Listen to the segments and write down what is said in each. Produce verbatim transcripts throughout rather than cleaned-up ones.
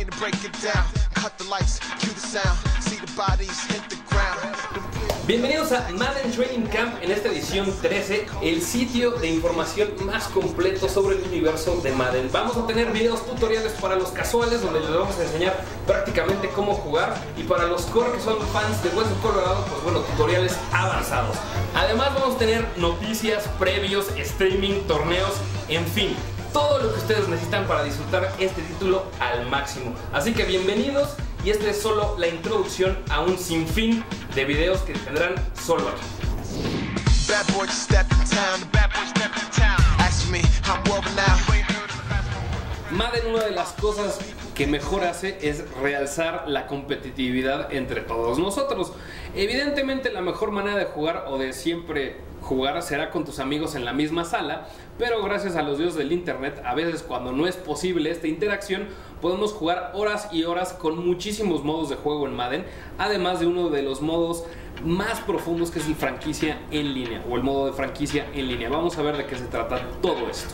Bienvenidos a Madden Training Camp en esta edición trece, el sitio de información más completo sobre el universo de Madden. Vamos a tener videos tutoriales para los casuales donde les vamos a enseñar prácticamente cómo jugar, y para los core que son fans de Hueso Colorado, pues bueno, tutoriales avanzados. Además vamos a tener noticias, previos, streaming, torneos, en fin, todo lo que ustedes necesitan para disfrutar este título al máximo. Así que bienvenidos, y esta es solo la introducción a un sinfín de videos que tendrán solo aquí. Madden, una de las cosas que mejor hace es realzar la competitividad entre todos nosotros. Evidentemente la mejor manera de jugar o de siempre jugar será con tus amigos en la misma sala, pero gracias a los dioses del internet, a veces cuando no es posible esta interacción, podemos jugar horas y horas con muchísimos modos de juego en Madden, además de uno de los modos más profundos, que es el franquicia en línea, o el modo de franquicia en línea. Vamos a ver de qué se trata todo esto.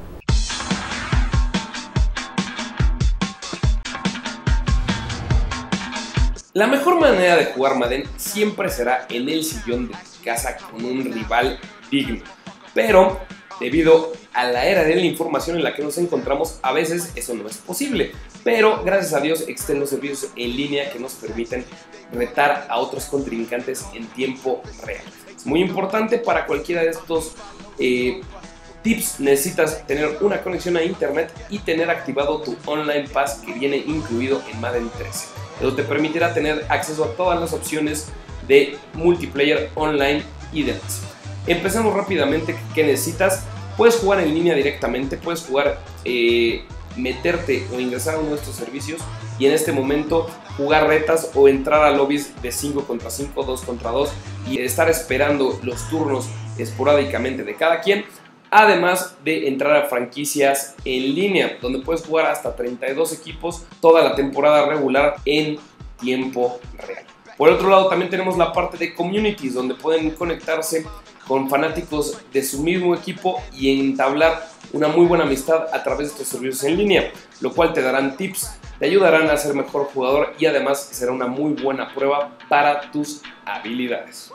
La mejor manera de jugar Madden siempre será en el sillón de tu casa con un rival digno, pero debido a la era de la información en la que nos encontramos, a veces eso no es posible, pero gracias a Dios existen los servicios en línea que nos permiten retar a otros contrincantes en tiempo real. Es muy importante. Para cualquiera de estos eh, tips necesitas tener una conexión a internet y tener activado tu Online Pass, que viene incluido en Madden trece. Eso te permitirá tener acceso a todas las opciones de multiplayer online y demás. Empezamos rápidamente. ¿Qué necesitas? Puedes jugar en línea directamente, puedes jugar, eh, meterte o ingresar a uno de estos servicios y en este momento jugar retas o entrar a lobbies de cinco contra cinco, dos contra dos y estar esperando los turnos esporádicamente de cada quien. Además de entrar a franquicias en línea, donde puedes jugar hasta treinta y dos equipos toda la temporada regular en tiempo real. Por otro lado, también tenemos la parte de communities, donde pueden conectarse con fanáticos de su mismo equipo y entablar una muy buena amistad a través de estos servicios en línea, lo cual te darán tips, te ayudarán a ser mejor jugador y además será una muy buena prueba para tus habilidades.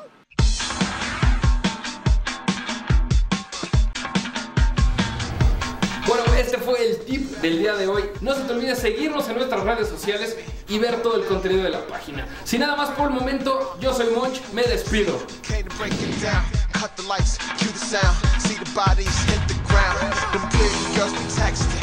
Bueno, este fue el tip del día de hoy. No se te olvide seguirnos en nuestras redes sociales y ver todo el contenido de la página. Sin nada más por el momento, yo soy Monch, me despido. Cut the lights, cue the sound, see the bodies hit the ground. Them pretty girls be texting.